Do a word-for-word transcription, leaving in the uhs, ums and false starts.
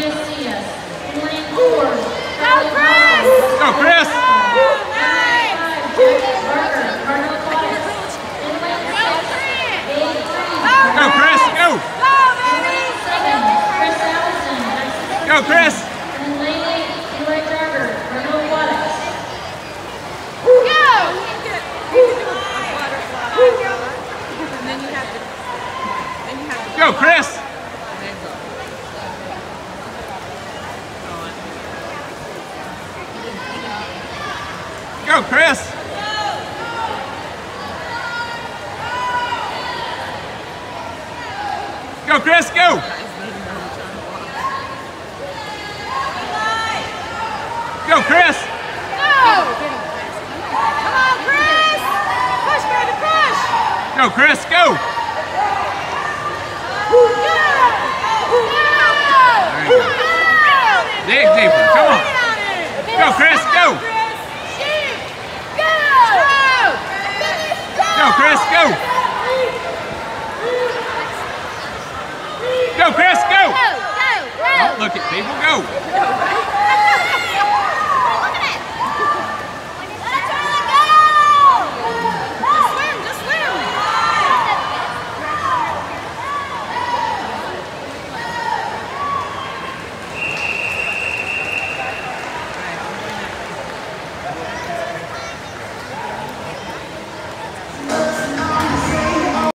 Diaz. In lane four, Go, Chris! Go, Chris! Go, Chris! Go! Go, Chris! And lane eight, Eli Jogger, Bruno Wattis. And then you have to, then you have to Go, Chris! Go, Chris! Go, Chris, go! Go, Chris! Go! Come on, Chris! Push, baby, push! Go, Chris, go! Go! There you go. Dig deeper, come on. Go, Chris, go! Go, Chris, go! Go, Chris, go! Go, go, go! Don't look at people, go!